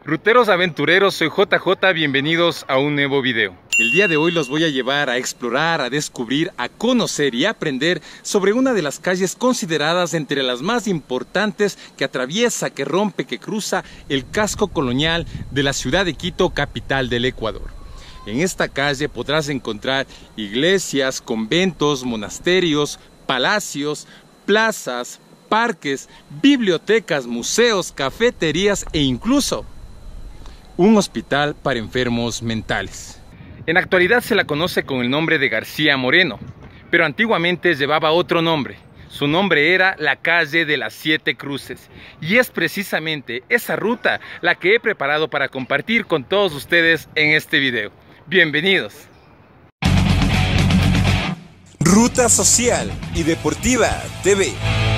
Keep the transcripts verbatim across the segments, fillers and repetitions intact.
Ruteros aventureros, soy J J, bienvenidos a un nuevo video. El día de hoy los voy a llevar a explorar, a descubrir, a conocer y a aprender sobre una de las calles consideradas entre las más importantes que atraviesa, que rompe, que cruza el casco colonial de la ciudad de Quito, capital del Ecuador. En esta calle podrás encontrar iglesias, conventos, monasterios, palacios, plazas, parques, bibliotecas, museos, cafeterías e incluso un hospital para enfermos mentales. En la actualidad se la conoce con el nombre de García Moreno, pero antiguamente llevaba otro nombre. Su nombre era la calle de las Siete Cruces, y es precisamente esa ruta la que he preparado para compartir con todos ustedes en este video. Bienvenidos. Ruta Social y Deportiva T V.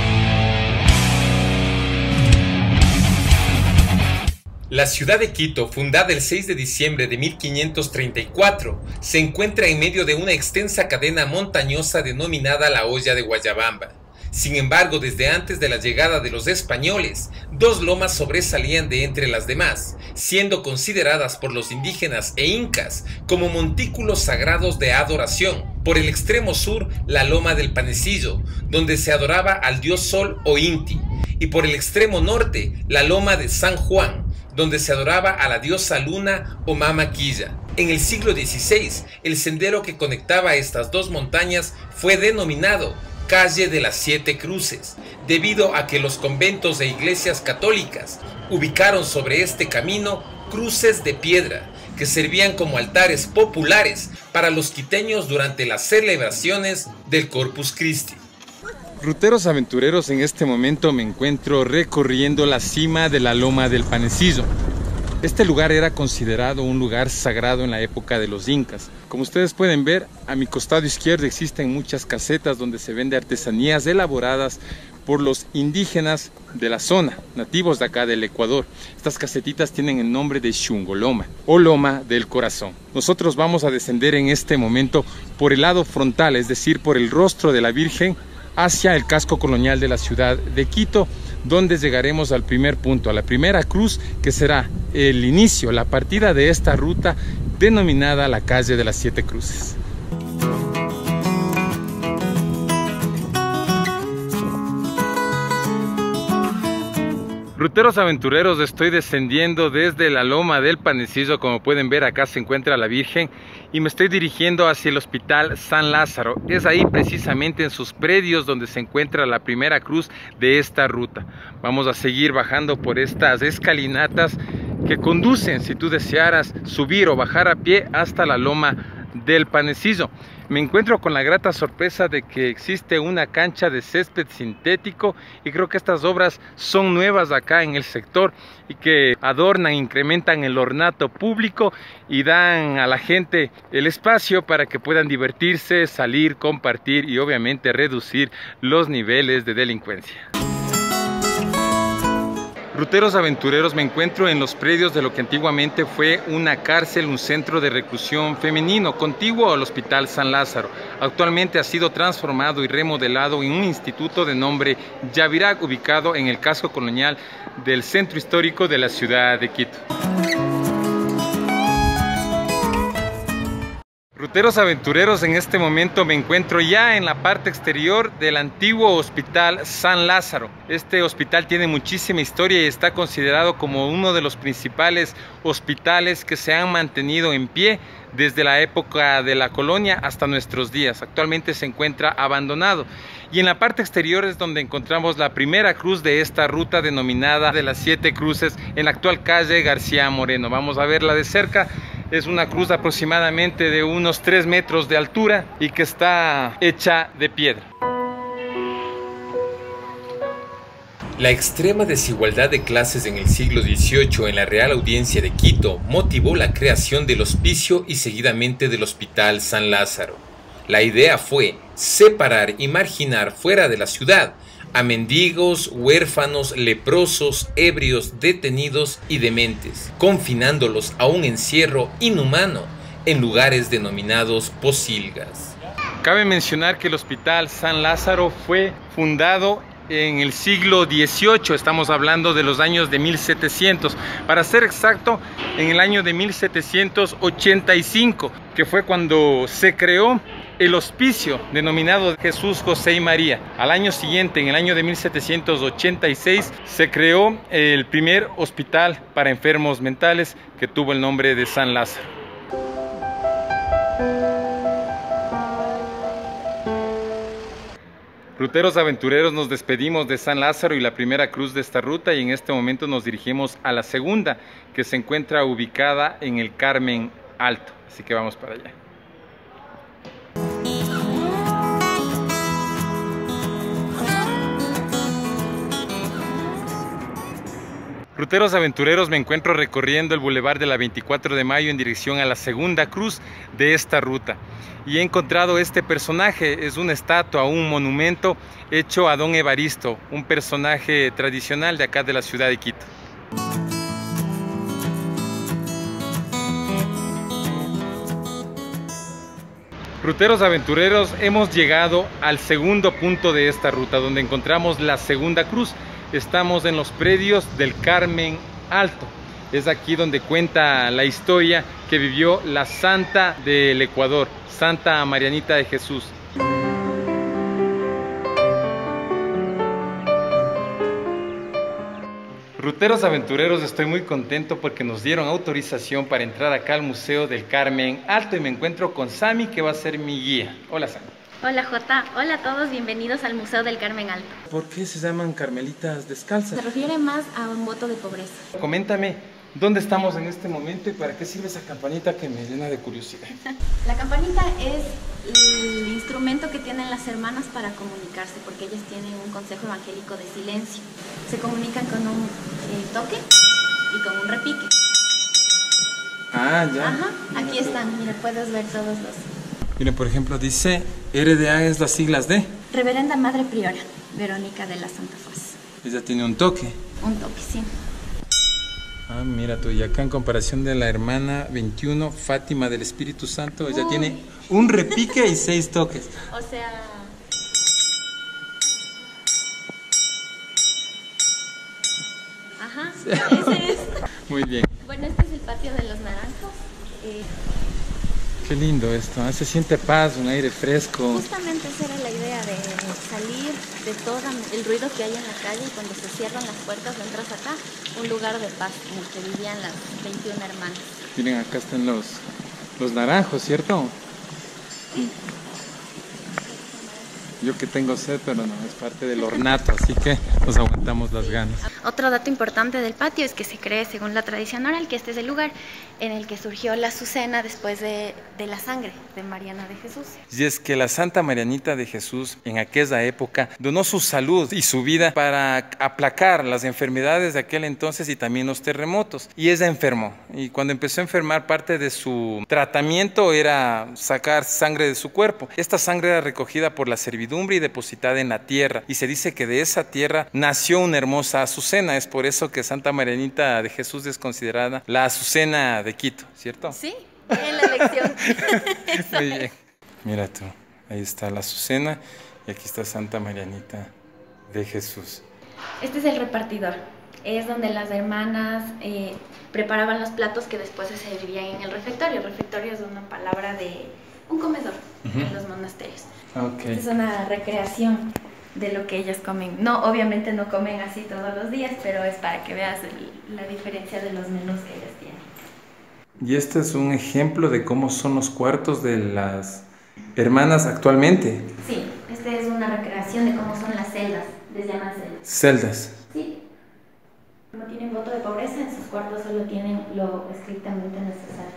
La ciudad de Quito, fundada el seis de diciembre de mil quinientos treinta y cuatro, se encuentra en medio de una extensa cadena montañosa denominada la Hoya de Guayabamba. Sin embargo, desde antes de la llegada de los españoles, dos lomas sobresalían de entre las demás, siendo consideradas por los indígenas e incas como montículos sagrados de adoración. Por el extremo sur, la loma del Panecillo, donde se adoraba al dios Sol o Inti, y por el extremo norte, la loma de San Juan, donde se adoraba a la diosa Luna o Mama Quilla. En el siglo dieciséis, el sendero que conectaba estas dos montañas fue denominado Calle de las Siete Cruces, debido a que los conventos e iglesias católicas ubicaron sobre este camino cruces de piedra que servían como altares populares para los quiteños durante las celebraciones del Corpus Christi. Ruteros aventureros, en este momento me encuentro recorriendo la cima de la loma del Panecillo. Este lugar era considerado un lugar sagrado en la época de los incas. Como ustedes pueden ver, a mi costado izquierdo existen muchas casetas donde se vende artesanías elaboradas por los indígenas de la zona, nativos de acá del Ecuador. Estas casetitas tienen el nombre de Xungoloma o Loma del Corazón. Nosotros vamos a descender en este momento por el lado frontal, es decir, por el rostro de la Virgen, hacia el casco colonial de la ciudad de Quito, donde llegaremos al primer punto, a la primera cruz, que será el inicio, la partida de esta ruta denominada la calle de las Siete Cruces. Ruteros aventureros, estoy descendiendo desde la loma del Panecillo. Como pueden ver, acá se encuentra la Virgen y me estoy dirigiendo hacia el Hospital San Lázaro. Es ahí precisamente en sus predios donde se encuentra la primera cruz de esta ruta. Vamos a seguir bajando por estas escalinatas que conducen, si tú desearas subir o bajar a pie, hasta la loma del Panecillo. Me encuentro con la grata sorpresa de que existe una cancha de césped sintético, y creo que estas obras son nuevas acá en el sector y que adornan, incrementan el ornato público y dan a la gente el espacio para que puedan divertirse, salir, compartir y obviamente reducir los niveles de delincuencia. Ruteros aventureros, me encuentro en los predios de lo que antiguamente fue una cárcel, un centro de reclusión femenino contiguo al Hospital San Lázaro. Actualmente ha sido transformado y remodelado en un instituto de nombre Yavirac, ubicado en el casco colonial del centro histórico de la ciudad de Quito. Ruteros aventureros, en este momento me encuentro ya en la parte exterior del antiguo Hospital San Lázaro. Este hospital tiene muchísima historia y está considerado como uno de los principales hospitales que se han mantenido en pie desde la época de la colonia hasta nuestros días. Actualmente se encuentra abandonado. Y en la parte exterior es donde encontramos la primera cruz de esta ruta denominada de las Siete Cruces en la actual calle García Moreno. Vamos a verla de cerca. Es una cruz aproximadamente de unos tres metros de altura y que está hecha de piedra. La extrema desigualdad de clases en el siglo dieciocho en la Real Audiencia de Quito motivó la creación del hospicio y seguidamente del Hospital San Lázaro. La idea fue separar y marginar fuera de la ciudad a mendigos, huérfanos, leprosos, ebrios, detenidos y dementes, confinándolos a un encierro inhumano en lugares denominados pocilgas. Cabe mencionar que el Hospital San Lázaro fue fundado en el siglo dieciocho, estamos hablando de los años de mil setecientos, para ser exacto, en el año de mil setecientos ochenta y cinco, que fue cuando se creó el hospicio denominado Jesús, José y María. Al año siguiente, en el año de mil setecientos ochenta y seis, se creó el primer hospital para enfermos mentales que tuvo el nombre de San Lázaro. Ruteros aventureros, nos despedimos de San Lázaro y la primera cruz de esta ruta, y en este momento nos dirigimos a la segunda, que se encuentra ubicada en el Carmen Alto. Así que vamos para allá. Ruteros aventureros, me encuentro recorriendo el Boulevard de la veinticuatro de mayo en dirección a la segunda cruz de esta ruta. Y he encontrado este personaje, es una estatua, un monumento hecho a Don Evaristo, un personaje tradicional de acá de la ciudad de Quito. Ruteros aventureros, hemos llegado al segundo punto de esta ruta, donde encontramos la segunda cruz. Estamos en los predios del Carmen Alto. Es aquí donde cuenta la historia que vivió la Santa del Ecuador, Santa Marianita de Jesús. Ruteros aventureros, estoy muy contento porque nos dieron autorización para entrar acá al Museo del Carmen Alto y me encuentro con Sami, que va a ser mi guía. Hola, Sami. Hola Jota, hola a todos, bienvenidos al Museo del Carmen Alto. ¿Por qué se llaman carmelitas descalzas? Se refiere más a un voto de pobreza. Coméntame, ¿dónde estamos en este momento y para qué sirve esa campanita que me llena de curiosidad? La campanita es el instrumento que tienen las hermanas para comunicarse, porque ellas tienen un consejo evangélico de silencio. Se comunican con un eh, toque y con un repique. Ah, ya. Ajá, aquí están, mira, puedes ver todos los... Mire, por ejemplo, dice R D A es las siglas de... Reverenda Madre Priora, Verónica de la Santa Faz. Ella tiene un toque. Un toque, sí. Ah, mira tú, y acá en comparación de la hermana veintiuno, Fátima del Espíritu Santo, ella Uy. tiene un repique y seis toques. O sea... Ajá, sí. Ese es. Muy bien. Bueno, este es el patio de los naranjos. Eh... Qué lindo esto, ¿eh? Se siente paz, un aire fresco. Justamente esa era la idea, de salir de todo el ruido que hay en la calle, y cuando se cierran las puertas entras acá, un lugar de paz en el que vivían las veintiuna hermanas. Miren, acá están los, los naranjos, ¿cierto? Sí. Yo que tengo sed, pero no, es parte del ornato, así que nos aguantamos las ganas. Otro dato importante del patio es que se cree, según la tradición oral, que este es el lugar en el que surgió la azucena después de, de la sangre de Mariana de Jesús. Y es que la Santa Marianita de Jesús en aquella época donó su salud y su vida para aplacar las enfermedades de aquel entonces y también los terremotos. Y ella enfermó, y cuando empezó a enfermar, parte de su tratamiento era sacar sangre de su cuerpo. Esta sangre era recogida por la servidumbre y depositada en la tierra, y se dice que de esa tierra nació una hermosa azucena. Es por eso que Santa Marianita de Jesús es considerada la azucena de Quito, ¿cierto? Sí, en la elección. Muy bien. Mira tú, ahí está la azucena y aquí está Santa Marianita de Jesús. Este es el repartidor, es donde las hermanas eh, preparaban los platos que después se servían en el refectorio. El refectorio es una palabra de un comedor uh-huh. en los monasterios. Okay. Es una recreación de lo que ellas comen. No, obviamente no comen así todos los días, pero es para que veas el, la diferencia de los menús que ellas tienen. Y este es un ejemplo de cómo son los cuartos de las hermanas actualmente. Sí, esta es una recreación de cómo son las celdas, les llaman celdas. Celdas. Sí. Como tienen voto de pobreza, en sus cuartos solo tienen lo estrictamente necesario.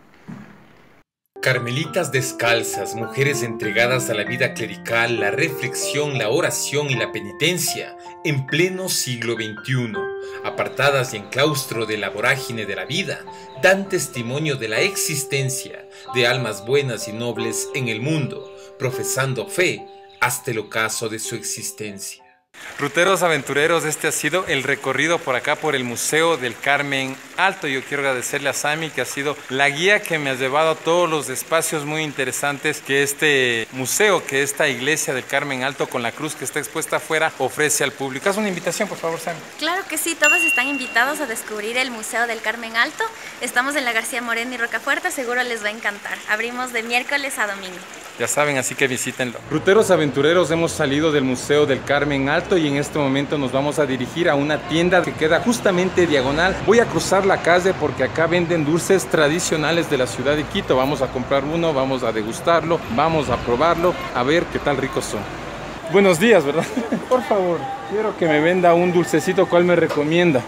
Carmelitas descalzas, mujeres entregadas a la vida clerical, la reflexión, la oración y la penitencia, en pleno siglo veintiuno, apartadas y en claustro de la vorágine de la vida, dan testimonio de la existencia de almas buenas y nobles en el mundo, profesando fe hasta el ocaso de su existencia. Ruteros aventureros, este ha sido el recorrido por acá por el Museo del Carmen Alto. Yo quiero agradecerle a Sami, que ha sido la guía que me ha llevado a todos los espacios muy interesantes que este museo, que esta iglesia del Carmen Alto con la cruz que está expuesta afuera ofrece al público. Haz una invitación, por favor, Sami. Claro que sí, todos están invitados a descubrir el Museo del Carmen Alto. Estamos en la García Moreno y Rocafuerte, seguro les va a encantar. Abrimos de miércoles a domingo. Ya saben, así que visítenlo. Ruteros aventureros, hemos salido del Museo del Carmen Alto y en este momento nos vamos a dirigir a una tienda que queda justamente diagonal. Voy a cruzar la calle porque acá venden dulces tradicionales de la ciudad de Quito. Vamos a comprar uno, vamos a degustarlo, vamos a probarlo, a ver qué tal ricos son. Buenos días, ¿verdad? Por favor, quiero que me venda un dulcecito. ¿Cuál me recomienda?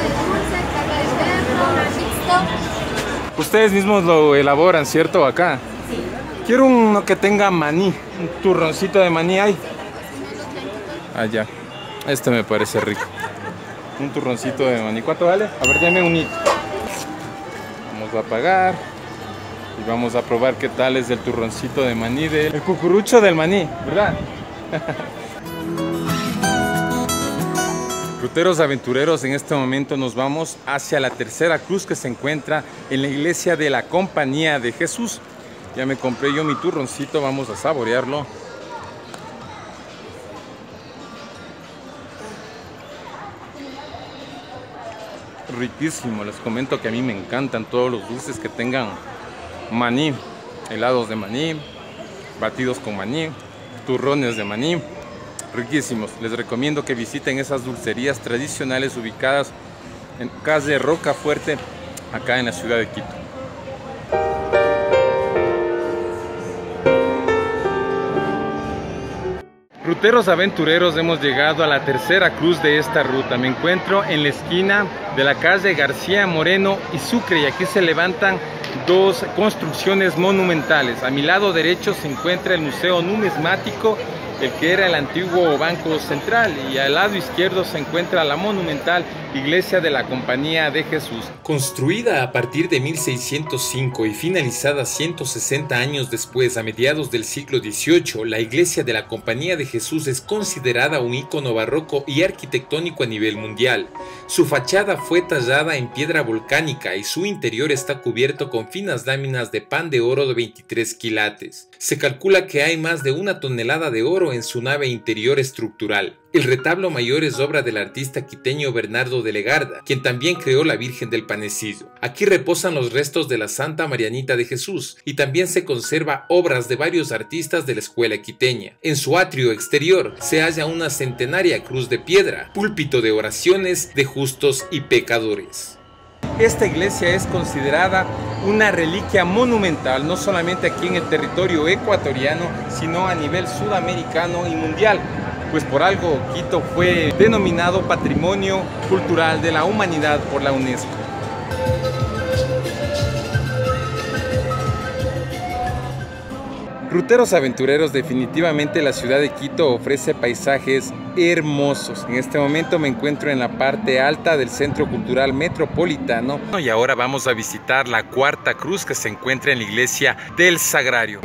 Ustedes mismos lo elaboran, ¿cierto? Acá. Sí. Quiero uno que tenga maní, un turroncito de maní hay. Allá, este me parece rico. Un turroncito de maní. ¿Cuánto vale? A ver, deme un hito. Vamos a pagar y vamos a probar qué tal es el turroncito de maní, del el cucurucho del maní, ¿verdad? Ruteros aventureros, en este momento nos vamos hacia la tercera cruz que se encuentra en la iglesia de la Compañía de Jesús. Ya me compré yo mi turroncito, vamos a saborearlo. Riquísimo, les comento que a mí me encantan todos los dulces que tengan maní, helados de maní, batidos con maní, turrones de maní, riquísimos. Les recomiendo que visiten esas dulcerías tradicionales ubicadas en calle Rocafuerte, acá en la ciudad de Quito. Ruteros aventureros, hemos llegado a la tercera cruz de esta ruta. Me encuentro en la esquina de la calle García Moreno y Sucre, y aquí se levantan dos construcciones monumentales. A mi lado derecho se encuentra el Museo Numismático, el que era el antiguo Banco Central, y al lado izquierdo se encuentra la monumental Iglesia de la Compañía de Jesús. Construida a partir de mil seiscientos cinco y finalizada ciento sesenta años después, a mediados del siglo dieciocho, la Iglesia de la Compañía de Jesús es considerada un ícono barroco y arquitectónico a nivel mundial. Su fachada fue tallada en piedra volcánica y su interior está cubierto con finas láminas de pan de oro de veintitrés quilates. Se calcula que hay más de una tonelada de oro en su nave interior estructural. El retablo mayor es obra del artista quiteño Bernardo de Legarda, quien también creó la Virgen del Panecillo. Aquí reposan los restos de la Santa Marianita de Jesús y también se conserva obras de varios artistas de la escuela quiteña. En su atrio exterior se halla una centenaria cruz de piedra, púlpito de oraciones de justos y pecadores. Esta iglesia es considerada una reliquia monumental, no solamente aquí en el territorio ecuatoriano, sino a nivel sudamericano y mundial, pues por algo Quito fue denominado Patrimonio Cultural de la Humanidad por la UNESCO. Ruteros aventureros, definitivamente la ciudad de Quito ofrece paisajes hermosos. En este momento me encuentro en la parte alta del Centro Cultural Metropolitano y ahora vamos a visitar la cuarta cruz que se encuentra en la iglesia del Sagrario.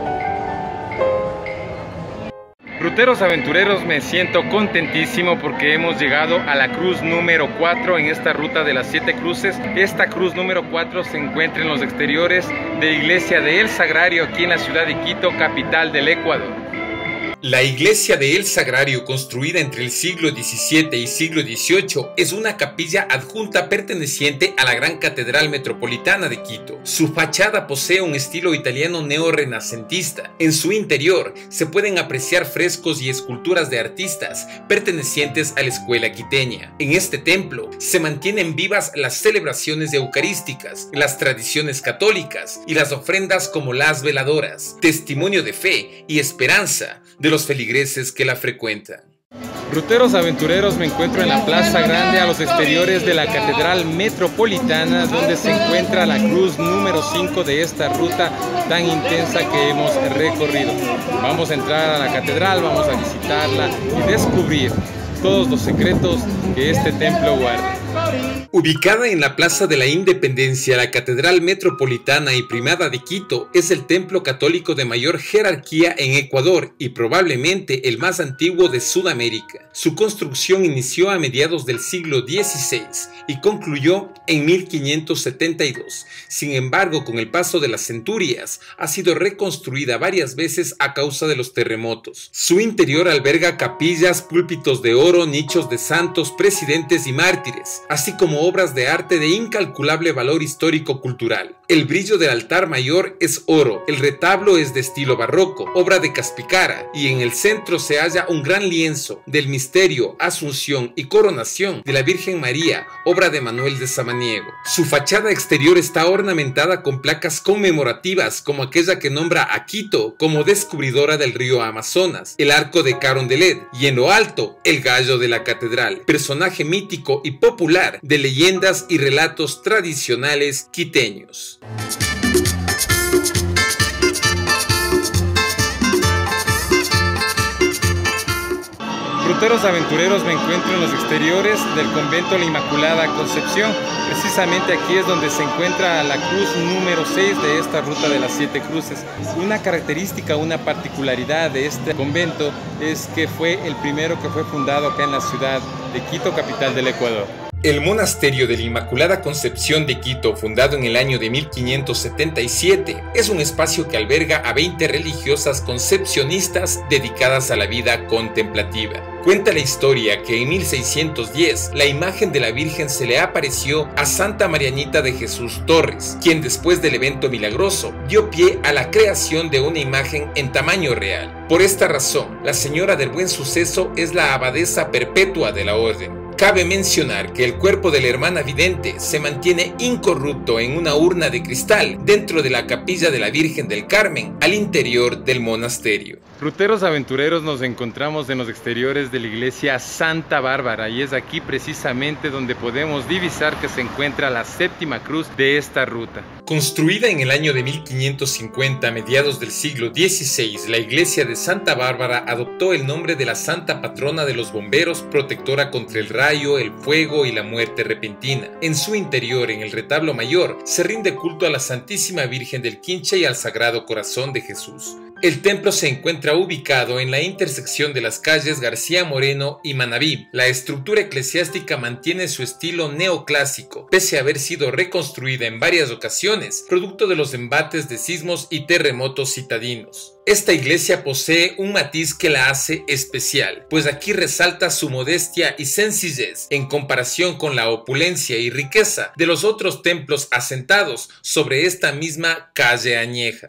Ruteros aventureros, me siento contentísimo porque hemos llegado a la cruz número cuatro en esta ruta de las siete cruces. Esta cruz número cuatro se encuentra en los exteriores de la iglesia de El Sagrario, aquí en la ciudad de Quito, capital del Ecuador. La iglesia de El Sagrario, construida entre el siglo diecisiete y siglo dieciocho, es una capilla adjunta perteneciente a la Gran Catedral Metropolitana de Quito. Su fachada posee un estilo italiano neorrenacentista. En su interior se pueden apreciar frescos y esculturas de artistas pertenecientes a la escuela quiteña. En este templo se mantienen vivas las celebraciones eucarísticas, las tradiciones católicas y las ofrendas como las veladoras, testimonio de fe y esperanza de los feligreses que la frecuentan. Ruteros aventureros, me encuentro en la Plaza Grande a los exteriores de la Catedral Metropolitana, donde se encuentra la cruz número cinco de esta ruta tan intensa que hemos recorrido. Vamos a entrar a la catedral, vamos a visitarla y descubrir todos los secretos que este templo guarda. Ubicada en la Plaza de la Independencia, la Catedral Metropolitana y Primada de Quito es el templo católico de mayor jerarquía en Ecuador y probablemente el más antiguo de Sudamérica. Su construcción inició a mediados del siglo dieciséis y concluyó en mil quinientos setenta y dos. Sin embargo, con el paso de las centurias, ha sido reconstruida varias veces a causa de los terremotos. Su interior alberga capillas, púlpitos de oro, nichos de santos, presidentes y mártires, así como obras de arte de incalculable valor histórico-cultural. El brillo del altar mayor es oro, el retablo es de estilo barroco, obra de Caspicara, y en el centro se halla un gran lienzo del misterio, asunción y coronación de la Virgen María, obra de Manuel de Samaniego. Su fachada exterior está ornamentada con placas conmemorativas como aquella que nombra a Quito como descubridora del río Amazonas, el arco de Carondelet y en lo alto el gallo de la catedral, personaje mítico y popular de leyendas y relatos tradicionales quiteños. Ruteros aventureros, me encuentro en los exteriores del convento La Inmaculada Concepción. Precisamente aquí es donde se encuentra la cruz número seis de esta ruta de las siete cruces. Una característica, una particularidad de este convento es que fue el primero que fue fundado acá en la ciudad de Quito, capital del Ecuador. El monasterio de la Inmaculada Concepción de Quito, fundado en el año de mil quinientos setenta y siete, es un espacio que alberga a veinte religiosas concepcionistas dedicadas a la vida contemplativa. Cuenta la historia que en mil seiscientos diez la imagen de la Virgen se le apareció a Santa Marianita de Jesús Torres, quien después del evento milagroso dio pie a la creación de una imagen en tamaño real. Por esta razón, la Señora del Buen Suceso es la abadesa perpetua de la orden. Cabe mencionar que el cuerpo de la hermana vidente se mantiene incorrupto en una urna de cristal dentro de la capilla de la Virgen del Carmen al interior del monasterio. Ruteros aventureros, nos encontramos en los exteriores de la iglesia Santa Bárbara y es aquí precisamente donde podemos divisar que se encuentra la séptima cruz de esta ruta. Construida en el año de mil quinientos cincuenta, a mediados del siglo dieciséis, la iglesia de Santa Bárbara adoptó el nombre de la santa patrona de los bomberos, protectora contra el rayo, el fuego y la muerte repentina. En su interior, en el retablo mayor, se rinde culto a la Santísima Virgen del Quinche y al Sagrado Corazón de Jesús. El templo se encuentra ubicado en la intersección de las calles García Moreno y Manabí. La estructura eclesiástica mantiene su estilo neoclásico, pese a haber sido reconstruida en varias ocasiones, producto de los embates de sismos y terremotos citadinos. Esta iglesia posee un matiz que la hace especial, pues aquí resalta su modestia y sencillez en comparación con la opulencia y riqueza de los otros templos asentados sobre esta misma calle añeja.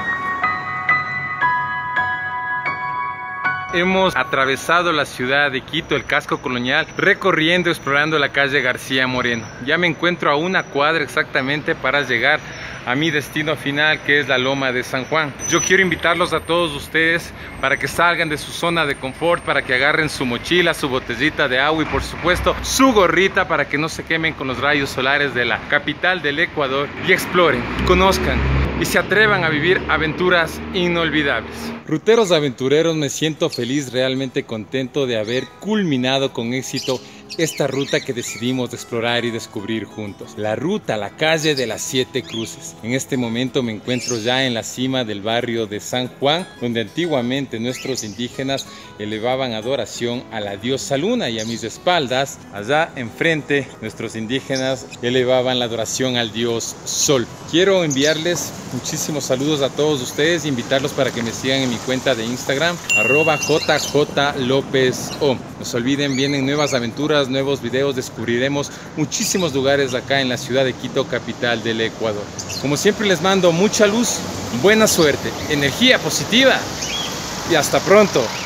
Hemos atravesado la ciudad de Quito, el casco colonial, recorriendo, explorando la calle García Moreno. Ya me encuentro a una cuadra exactamente para llegar a mi destino final, que es la Loma de San Juan. Yo quiero invitarlos a todos ustedes para que salgan de su zona de confort, para que agarren su mochila, su botellita de agua y por supuesto su gorrita para que no se quemen con los rayos solares de la capital del Ecuador y exploren, conozcan y se atrevan a vivir aventuras inolvidables. Ruteros aventureros, me siento feliz, realmente contento de haber culminado con éxito esta ruta que decidimos explorar y descubrir juntos. La ruta, la calle de las siete cruces. En este momento me encuentro ya en la cima del barrio de San Juan, donde antiguamente nuestros indígenas elevaban adoración a la diosa luna, y a mis espaldas, allá enfrente, nuestros indígenas elevaban la adoración al dios sol. Quiero enviarles muchísimos saludos a todos ustedes e invitarlos para que me sigan en mi cuenta de Instagram, arroba jjlopezo. No se olviden, vienen nuevas aventuras, nuevos videos, descubriremos muchísimos lugares acá en la ciudad de Quito, capital del Ecuador. Como siempre les mando mucha luz, buena suerte, energía positiva y hasta pronto.